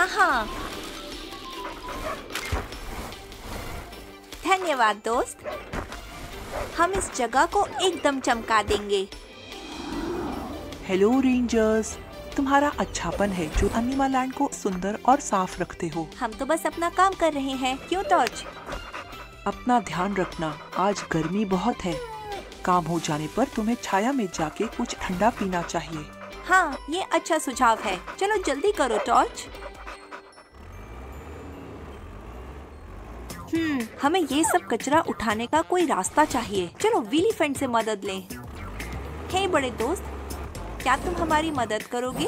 यहाँ। धन्यवाद दोस्त, हम इस जगह को एकदम चमका देंगे। हेलो रेंजर्स, तुम्हारा अच्छापन है जो एनिमल को सुंदर और साफ रखते हो। हम तो बस अपना काम कर रहे हैं, क्यों टॉर्च? अपना ध्यान रखना, आज गर्मी बहुत है। काम हो जाने पर तुम्हें छाया में जाके कुछ ठंडा पीना चाहिए। हाँ, ये अच्छा सुझाव है। चलो जल्दी करो टॉर्च। हमें ये सब कचरा उठाने का कोई रास्ता चाहिए। चलो विलीफेंट से मदद लें। हे बड़े दोस्त, क्या तुम हमारी मदद करोगे?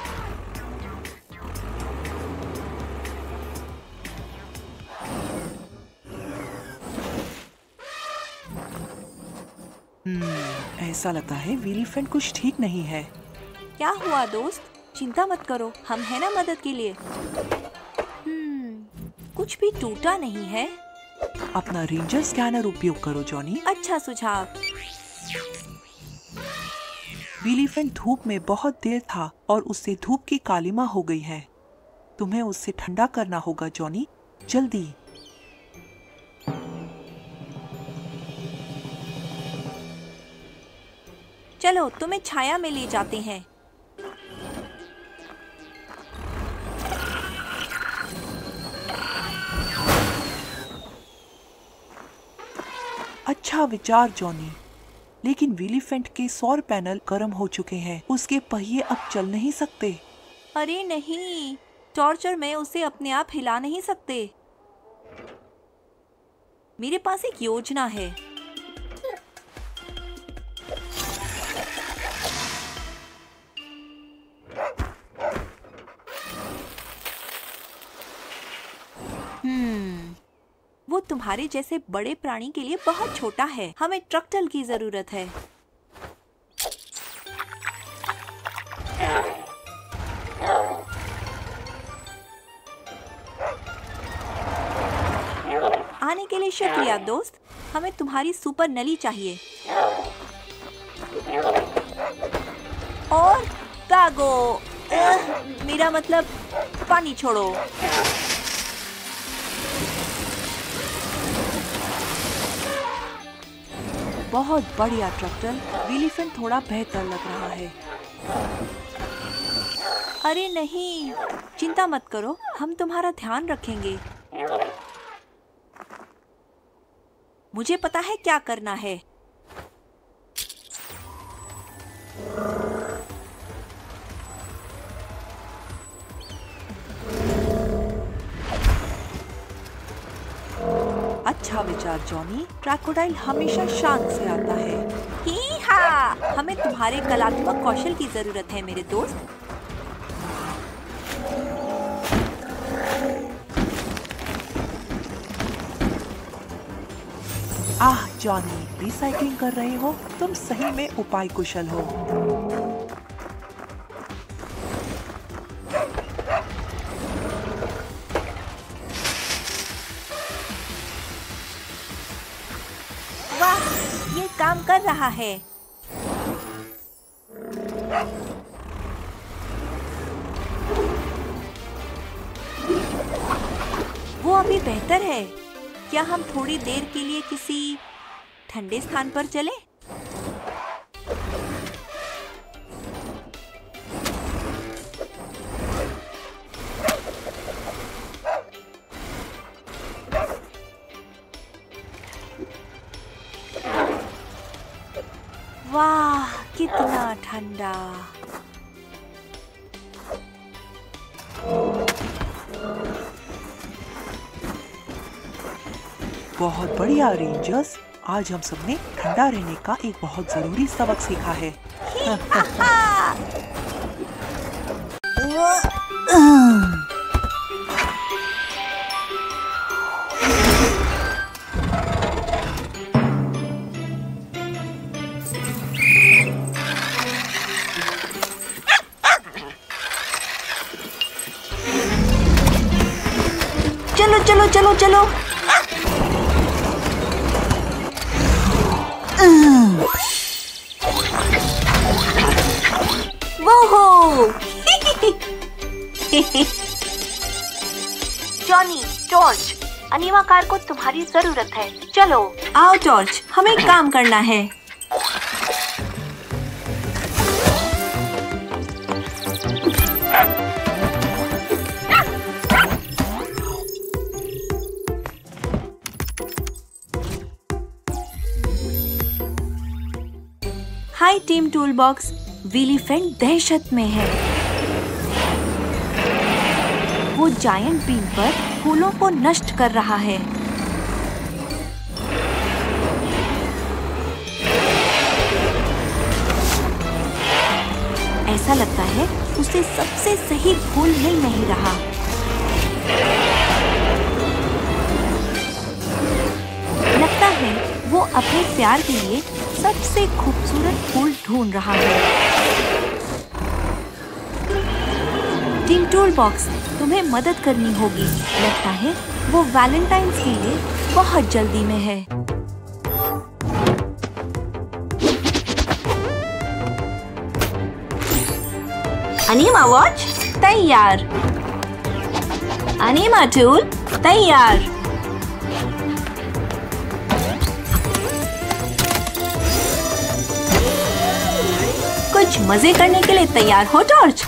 ऐसा लगता है विलीफेंट कुछ ठीक नहीं है। क्या हुआ दोस्त? चिंता मत करो, हम हैं ना मदद के लिए। कुछ भी टूटा नहीं है। अपना रेंजर स्कैनर उपयोग करो जॉनी। अच्छा सुझाव। विलीफेंट धूप में बहुत देर था और उससे धूप की कालिमा हो गई है। तुम्हें उससे ठंडा करना होगा जॉनी, जल्दी। चलो तुम्हें छाया में ले जाते हैं। अच्छा विचार जॉनी, लेकिन विलीफेंट के सौर पैनल गर्म हो चुके हैं। उसके पहिए अब चल नहीं सकते। अरे नहीं, टॉर्च और मैं उसे अपने आप हिला नहीं सकते। मेरे पास एक योजना है। वो तुम्हारे जैसे बड़े प्राणी के लिए बहुत छोटा है। हमें ट्रैक्टर की जरूरत है। आने के लिए शुक्रिया दोस्त। हमें तुम्हारी सुपर नली चाहिए। और भागो। मेरा मतलब पानी छोड़ो। बहुत बढ़िया ट्रैक्टर। विलीफेंट थोड़ा बेहतर लग रहा है। अरे नहीं, चिंता मत करो, हम तुम्हारा ध्यान रखेंगे। मुझे पता है क्या करना है। अच्छा विचार जॉनी, क्रोकोडाइल हमेशा शांत से आता है। ही हा, हमें तुम्हारे कलात्मक कौशल की जरूरत है मेरे दोस्त। आह जॉनी, रिसाइकलिंग कर रहे हो? तुम सही में उपाय कुशल हो। वाह, ये काम कर रहा है। वो अभी बेहतर है। क्या हम थोड़ी देर के लिए किसी ठंडे स्थान पर चलें? वाह, कितना ठंडा। बहुत बढ़िया रेंजर्स, आज हम सबने ठंडा रहने का एक बहुत जरूरी सबक सीखा है। चलो चलो चलो चलो। वो जॉनी, जॉर्ज, अनीमा कार को तुम्हारी जरूरत है। चलो आओ जॉर्ज, हमें काम करना है। Hi team toolbox, Willy friend दहशत में है। वो जायंट बीम पर फूलों को नष्ट कर रहा है। ऐसा लगता है उसे सबसे सही फूल मिल नहीं रहा। लगता है वो अपने प्यार के लिए सबसे खूबसूरत फूल ढूंढ रहा है। टीम टूलबॉक्स, तुम्हें मदद करनी होगी। लगता है वो वैलेंटाइंस के लिए बहुत जल्दी में है। अनीमा वॉच तैयार। अनीमा टूल तैयार। कुछ मजे करने के लिए तैयार हो टॉर्च?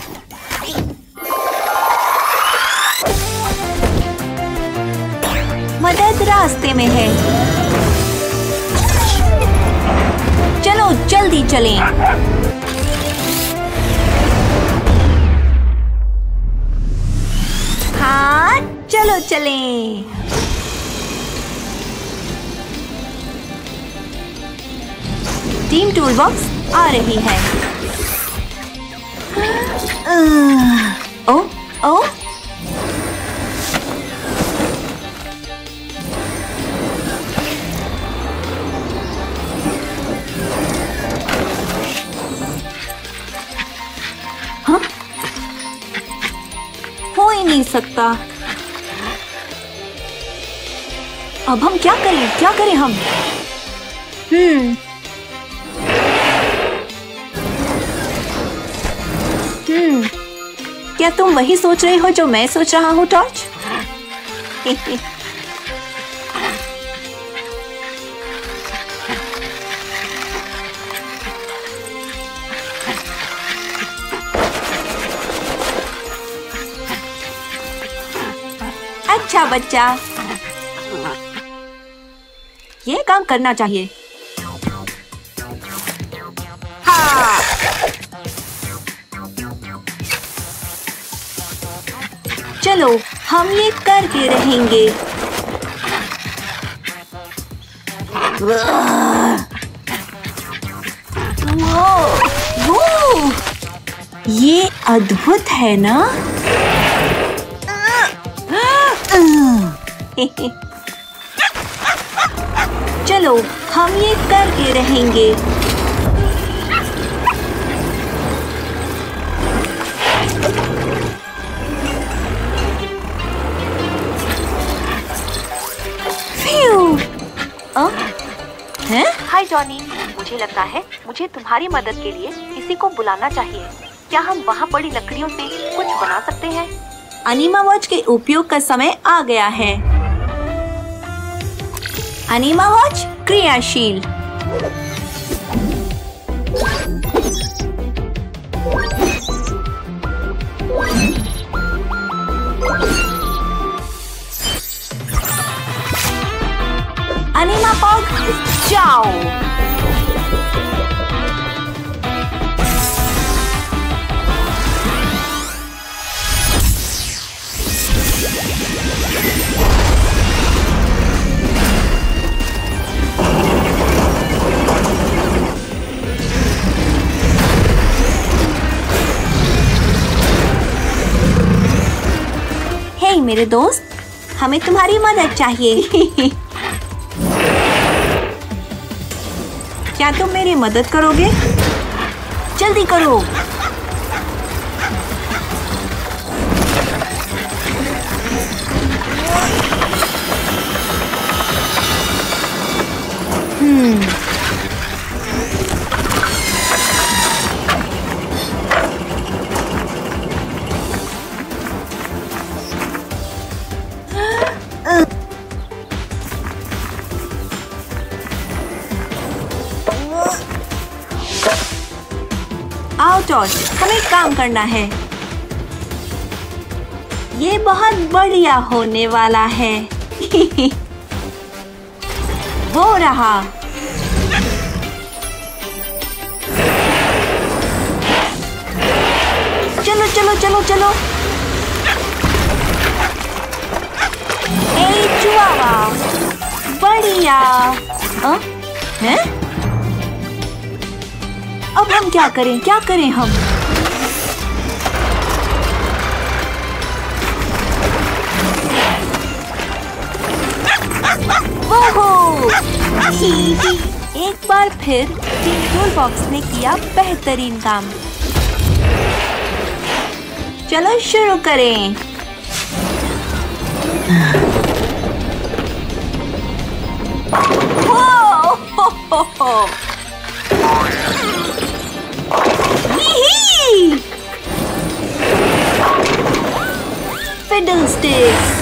मदद रास्ते में है। चलो जल्दी चलें। हाँ चलो चलें। टीम टूलबॉक्स आ रही है। ओ ओ हाँ? हो ही नहीं सकता। अब हम क्या करें हम? क्या तुम वही सोच रहे हो जो मैं सोच रहा हूँ टॉर्च? अच्छा बच्चा, ये काम करना चाहिए। हाँ। चलो हम ये करके रहेंगे। वो ये अद्भुत है ना? चलो हम ये करके रहेंगे। हैं? हाय जॉनी, मुझे लगता है मुझे तुम्हारी मदद के लिए किसी को बुलाना चाहिए। क्या हम वहाँ पड़ी लकड़ियों से कुछ बना सकते हैं? अनीमा वॉच के उपयोग का समय आ गया है। अनीमा वॉच क्रियाशील। अनीमा पॉग जाओ। हे मेरे दोस्त, हमें तुम्हारी मदद चाहिए। क्या तुम मेरी मदद करोगे? जल्दी करो। टॉर्च, हमें काम करना है। ये बहुत बढ़िया होने वाला है। वो रहा। चलो चलो चलो चलो। ए चुआवा, बढ़िया। हैं? अब हम क्या करें हम? ओहो! एक बार फिर टीम टूलबॉक्स ने किया बेहतरीन काम। चलो शुरू करें। Fiddlesticks!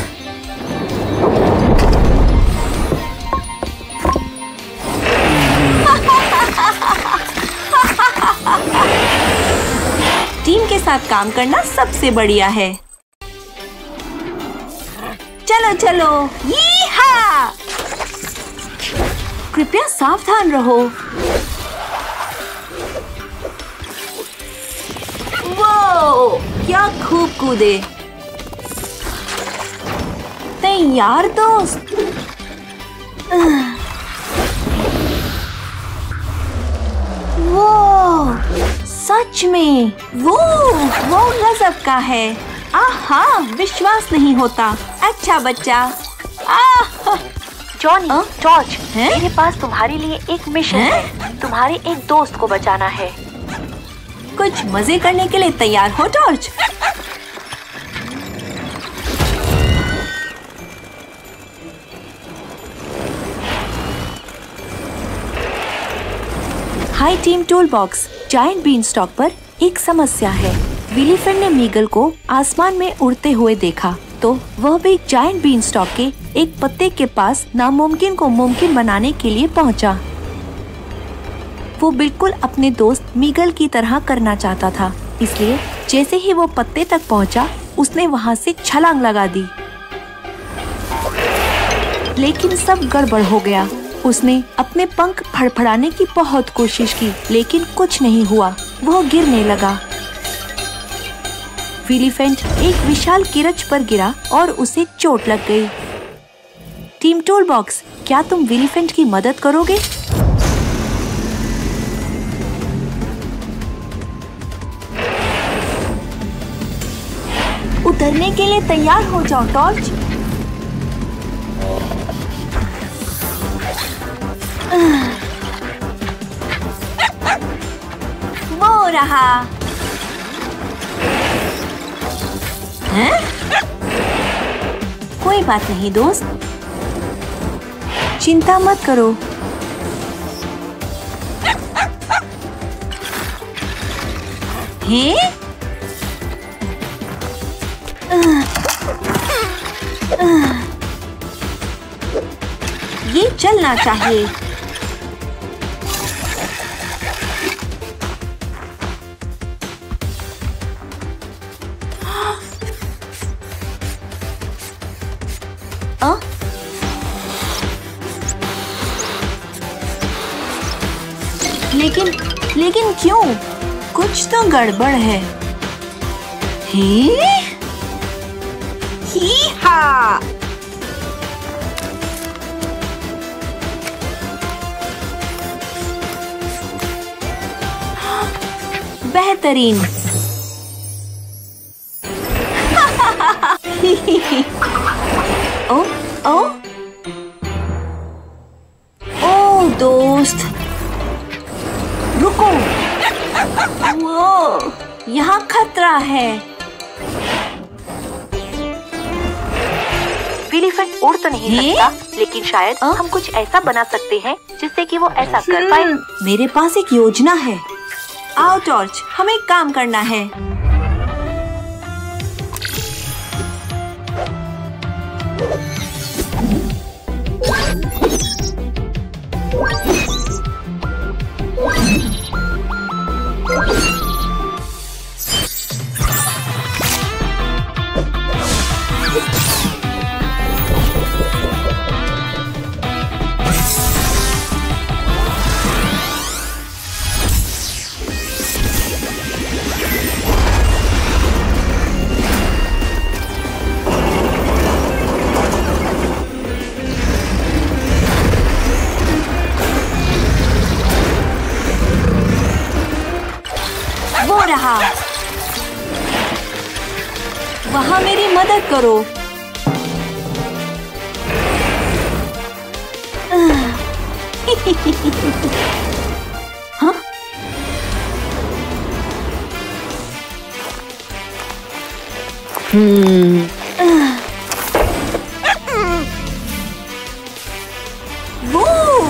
टीम के साथ काम करना सबसे बढ़िया है। चलो चलो, यीहा! कृपया सावधान रहो। वो क्या खूब कूदे। तैयार दोस्त। वो सच में वो गजब का है। आहा, विश्वास नहीं होता। अच्छा बच्चा। जॉनी, जॉर्ज, मेरे पास तुम्हारे लिए एक मिशन है। तुम्हारे एक दोस्त को बचाना है। कुछ मजे करने के लिए तैयार हो George? Hi team toolbox. Giant beanstalk पर एक समस्या है। विलीफेंट ने मीगल को आसमान में उड़ते हुए देखा, तो वह भी जायंट बीनस्टॉक के एक पत्ते के पास नामुमकिन को मुमकिन बनाने के लिए पहुंचा। वो बिल्कुल अपने दोस्त मीगल की तरह करना चाहता था, इसलिए जैसे ही वो पत्ते तक पहुंचा, उसने वहां से छलांग लगा दी। लेकिन सब गड़बड़ हो गया। उसने अपने पंख फड़फड़ाने की बहुत कोशिश की, लेकिन कुछ नहीं हुआ। वह गिरने लगा। विलीफेंट एक विशाल किरच पर गिरा और उसे चोट लग गई। टीम टूलबॉक्स, क्या तुम विलीफेंट की मदद करोगे? उतरने के लिए तैयार हो जाओ टॉर्च। वो रहा। हैं? कोई बात नहीं दोस्त, चिंता मत करो। हैं? ये चलना चाहिए। लेकिन क्यों? कुछ तो गड़बड़ है। ही-हा! बेहतरीन। ओ दोस्त, रुको। वो यहाँ खतरा है। विलीफेंट उड़ तो नहीं सकता, लेकिन शायद हम कुछ ऐसा बना सकते हैं जिससे कि वो ऐसा कर पाए। मेरे पास एक योजना है। आओ टॉर्च, हमें काम करना है। वहाँ मेरी मदद करो। हाँ? वो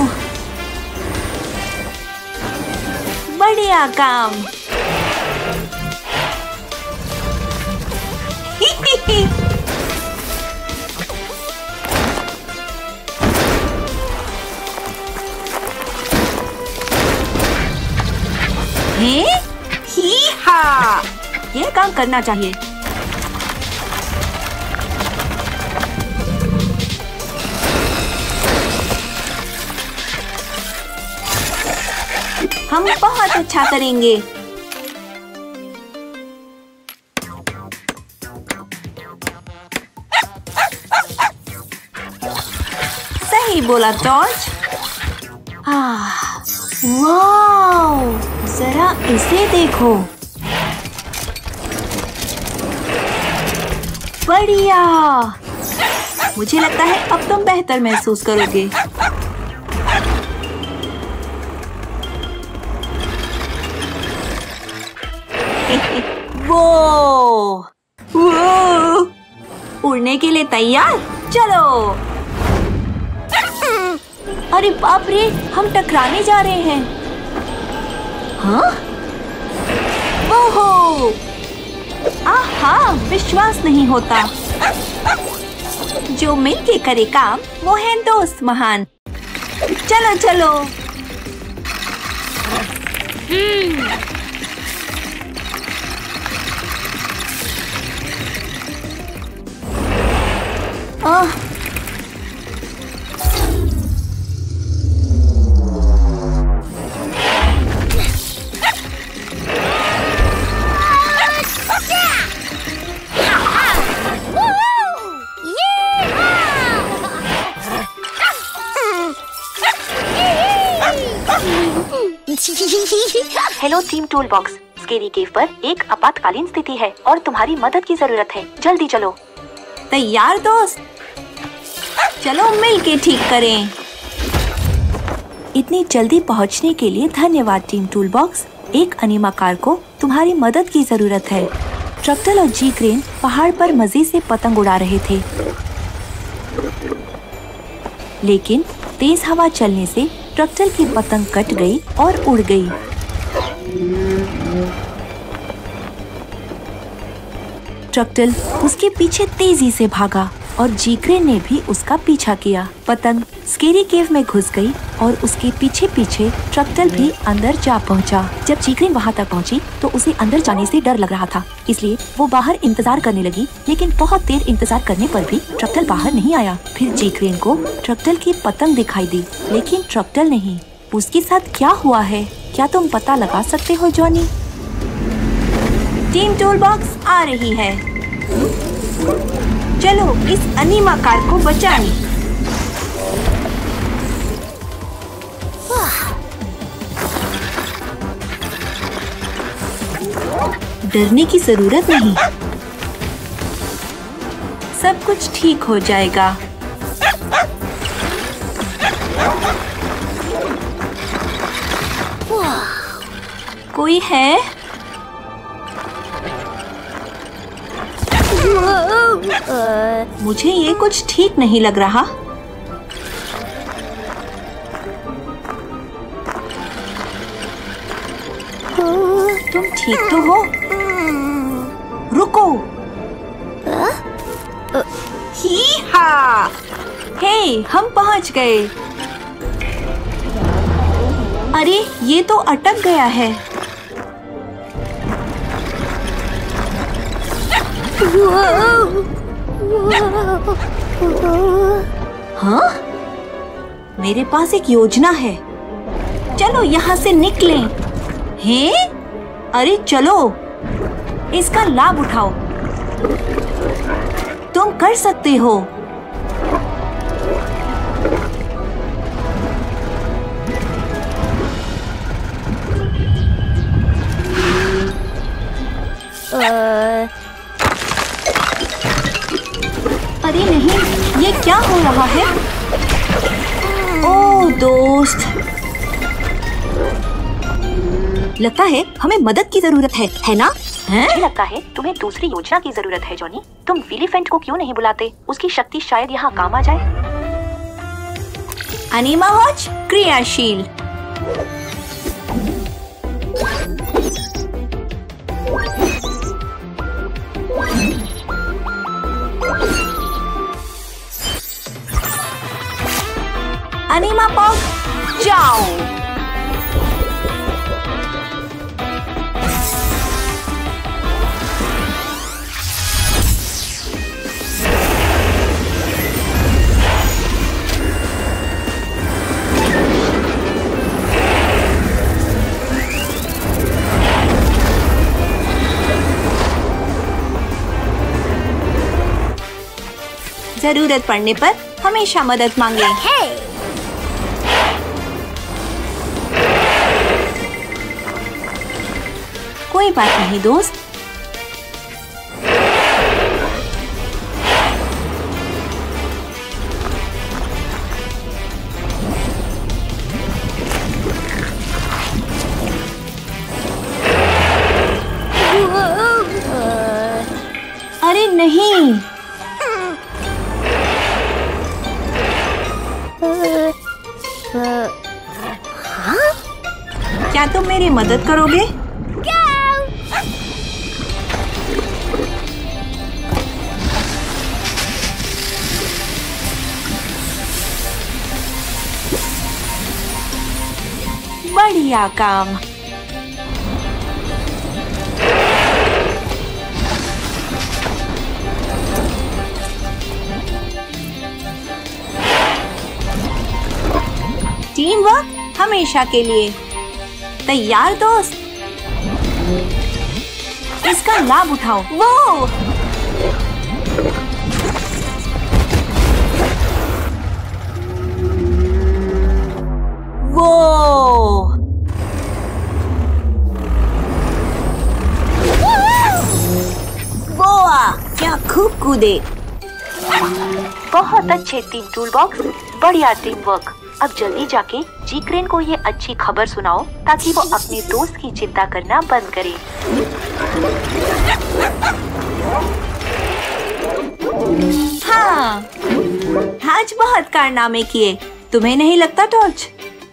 बढ़िया काम। ही हा, ये काम करना चाहिए। हम बहुत अच्छा करेंगे। सही बोला जॉर्ज। वाओ, जरा इसे देखो। बढ़िया। मुझे लगता है अब तुम बेहतर महसूस करोगे। वो उड़ने के लिए तैयार? चलो। अरे बाप रे, हम टकराने जा रहे हैं। हाँ? ओहो! आहा, विश्वास नहीं होता। जो मिलके करे काम, वो है दोस्त महान। चलो चलो। Hello team tool box. Scary cave पर एक आपातकालीन स्थिति है और तुम्हारी मदद की जरूरत है। जल्दी चलो। तैयार दोस्त? चलो मिलके ठीक करें। इतनी जल्दी पहुंचने के लिए धन्यवाद टीम टूल बॉक्स। एक अनीमा कार को तुम्हारी मदद की जरूरत है। ट्रक्टल और जी क्रेन पहाड़ पर मजे से पतंग उड़ा रहे थे, लेकिन तेज हवा चलने से ट्रक्टल की पतंग कट गई और उड़ गई। ट्रक्टल उसके पीछे तेजी से भागा और जी क्रेन ने भी उसका पीछा किया। पतंग स्केरी केव में घुस गई और उसके पीछे पीछे ट्रक्टल भी अंदर जा पहुंचा। जब जी क्रेन वहां तक पहुंची तो उसे अंदर जाने से डर लग रहा था, इसलिए वो बाहर इंतजार करने लगी। लेकिन बहुत देर इंतजार करने पर भी ट्रक्टल बाहर नहीं आया। फिर जी क्रेन को ट्रक्टल की पतंग दिखाई दी, लेकिन ट्रक्टल नहीं। उसके साथ क्या हुआ है, क्या तुम पता लगा सकते हो जॉनी? टीम टूल बॉक्स आ रही है। चलो इस अनीमा कार को बचाएं। डरने की जरूरत नहीं, सब कुछ ठीक हो जाएगा। कोई है? मुझे ये कुछ ठीक नहीं लग रहा। तुम ठीक तो हो? रुको। ही हा! हे, हम पहुंच गए। अरे ये तो अटक गया है। हाँ? मेरे पास एक योजना है। चलो यहाँ से निकलें। हैं? अरे चलो, इसका लाभ उठाओ। तुम कर सकते हो। अरे नहीं, ये क्या हो रहा है? ओह दोस्त, लगता है हमें मदद की जरूरत है ना? मुझे लगता है तुम्हें दूसरी योजना की जरूरत है जॉनी। तुम विलीफेंट को क्यों नहीं बुलाते? उसकी शक्ति शायद यहाँ काम आ जाए। अनीमा वॉच क्रियाशील। अनीमा पॉग जाओ। जरूरत पड़ने पर हमेशा मदद मांगे। कोई बात नहीं दोस्त। अरे नहीं, क्या तुम मेरी मदद करोगे? बढ़िया काम। टीम वर्क हमेशा के लिए। तैयार दोस्त? इसका लाभ उठाओ। वो क्या खूब कूदे। बहुत अच्छे टीम टूल बॉक्स, बढ़िया टीम वर्क। अब जल्दी जाके जीक्रेन को ये अच्छी खबर सुनाओ ताकि वो अपने दोस्त की चिंता करना बंद करे। हाँ, आज बहुत कारनामे किए, तुम्हें नहीं लगता टॉर्च?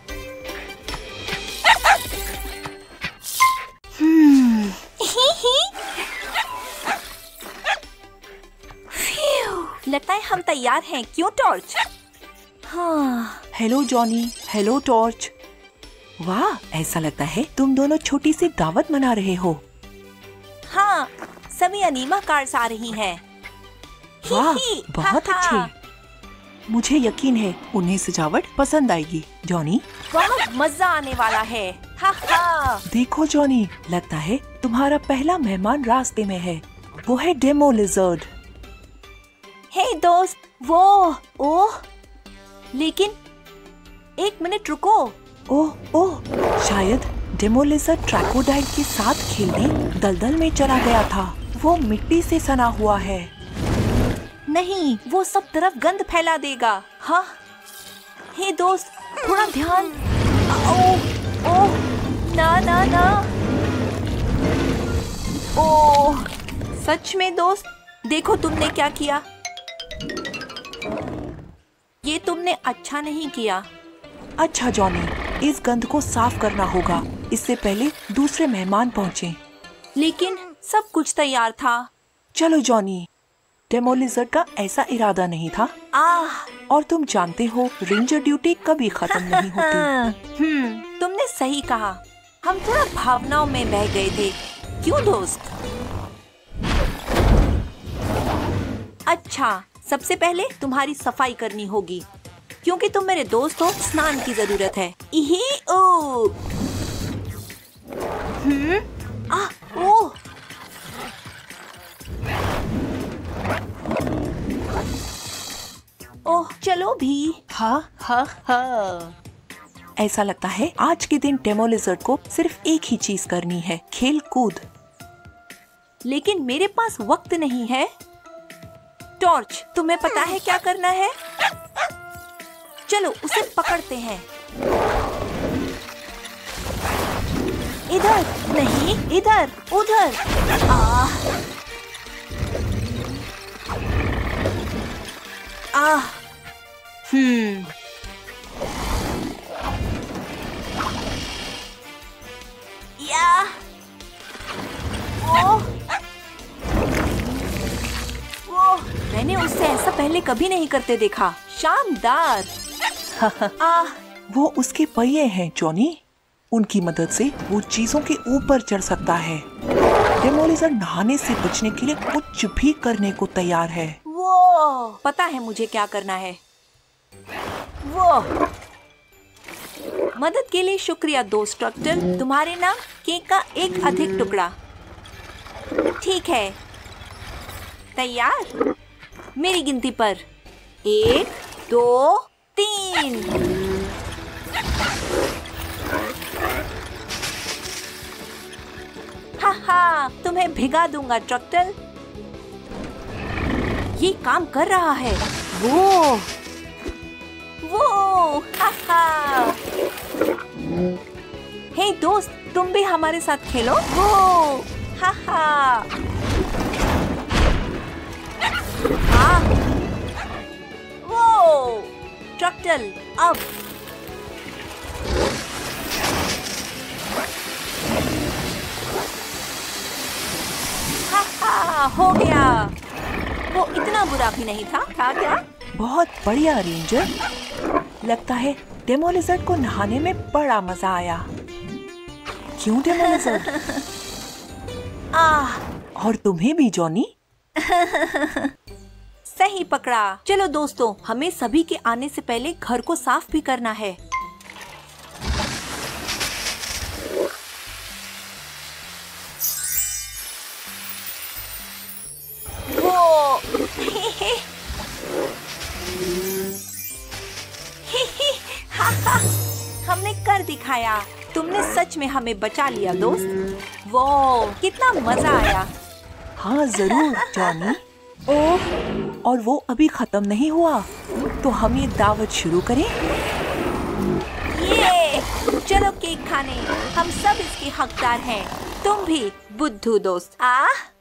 लगता है हम तैयार हैं, क्यों टॉर्च? हाँ। Hello Johnny, hello torch. वाह, ऐसा लगता है तुम दोनों छोटी सी दावत मना रहे हो। हाँ, सभी अनीमा कार्स आ रही हैं। वाह, बहुत अच्छे। मुझे यकीन है उन्हें सजावट पसंद आएगी। जॉनी, बहुत मजा आने वाला है। हा हा। देखो जॉनी, लगता है तुम्हारा पहला मेहमान रास्ते में है। वो है डेमो लिजर्ड। हे दोस्त, वो ओह, लेकिन एक मिनट रुको। ओह, शायद डेमो लिजर्ड ट्रैकोडाइल के साथ खेलने दलदल में चला गया था। वो मिट्टी से सना हुआ है। नहीं, वो सब तरफ गंद फैला देगा। हाँ, हे दोस्त, थोड़ा ध्यान। ओह, ना ना ना। ओह, सच में दोस्त, देखो तुमने क्या किया। ये तुमने अच्छा नहीं किया। अच्छा जॉनी, इस गंद को साफ करना होगा, इससे पहले दूसरे मेहमान पहुँचे। लेकिन सब कुछ तैयार था। चलो जॉनी, डेमो लिजर्ड का ऐसा इरादा नहीं था। और तुम जानते हो, रेंजर ड्यूटी कभी खत्म नहीं होती। तुमने सही कहा। हम थोड़ा भावनाओं में बह गए थे, क्यों दोस्त? अच्छा, सबसे पहले तुम्हारी सफाई करनी होगी, क्योंकि तुम मेरे दोस्त हो। स्नान की जरूरत है। ओह, ओह, चलो भी। हाँ। ऐसा लगता है आज के दिन डेमो लिजर्ड को सिर्फ एक ही चीज करनी है, खेल कूद। लेकिन मेरे पास वक्त नहीं है। टॉर्च, तुम्हें पता है क्या करना है? चलो उसे पकड़ते हैं। इधर नहीं, इधर, उधर। या वो मैंने उससे ऐसा पहले कभी नहीं करते देखा। शानदार। वो उसके पहिए हैं जॉनी। उनकी मदद से वो चीजों के ऊपर चढ़ सकता है। डेमोलिजर नहाने से बचने के लिए कुछ भी करने को तैयार है। वो पता है मुझे क्या करना है। वो मदद के लिए शुक्रिया दोस्त ट्रक्टल। तुम्हारे नाम केक का एक अधिक टुकड़ा। ठीक है, तैयार? मेरी गिनती पर 1, 2, 3। हाँ, तुम्हें भिगा दूंगा ट्रक्टल। ये काम कर रहा है। वो हे दोस्त, तुम भी हमारे साथ खेलो। वो वो ट्रक्टल अब। हो गया। वो इतना बुरा भी नहीं था क्या? बहुत बढ़िया रेंजर। लगता है डेमोलिजर को नहाने में बड़ा मजा आया। क्यों डेमोलिजर? और तुम्हें भी जॉनी? सही पकड़ा। चलो दोस्तों, हमें सभी के आने से पहले घर को साफ भी करना है। हमने कर दिखाया। तुमने सच में हमें बचा लिया दोस्त। वो कितना मजा आया। हाँ जरूर जॉनी। और वो अभी खत्म नहीं हुआ, तो हम ये दावत शुरू करें। ये चलो केक खाने। हम सब इसके हकदार हैं। तुम भी बुद्धू दोस्त।